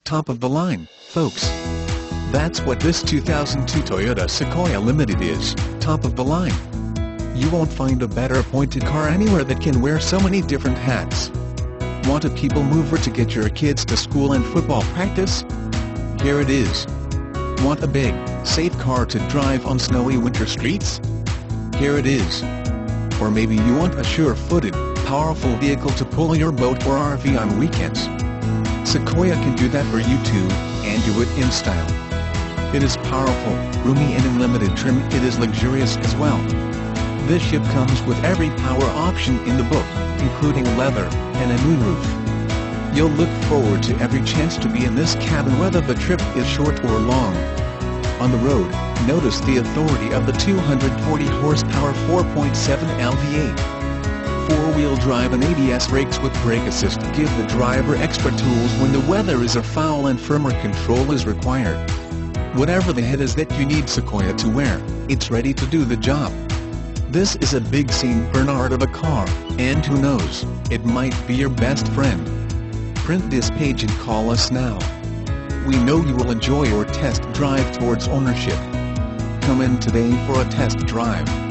top of the line, folks. That's what this 2002 Toyota Sequoia Limited is, top of the line. You won't find a better appointed car anywhere that can wear so many different hats. Want a people mover to get your kids to school and football practice? Here it is. Want a big, safe car to drive on snowy winter streets? Here it is. Or maybe you want a sure-footed, powerful vehicle to pull your boat or RV on weekends. Sequoia can do that for you too, and do it in style. It is powerful, roomy and in limited trim it is luxurious as well. This ship comes with every power option in the book, including leather and a moonroof. You'll look forward to every chance to be in this cabin whether the trip is short or long. On the road, notice the authority of the 240 horsepower 4.7L V8. Four-wheel drive and ABS brakes with brake assist give the driver extra tools when the weather is foul and firmer control is required. Whatever the head is that you need Sequoia to wear, it's ready to do the job. This is a big St. Bernard of a car, and who knows, it might be your best friend. Print this page and call us now. We know you will enjoy your test drive towards ownership. Come in today for a test drive.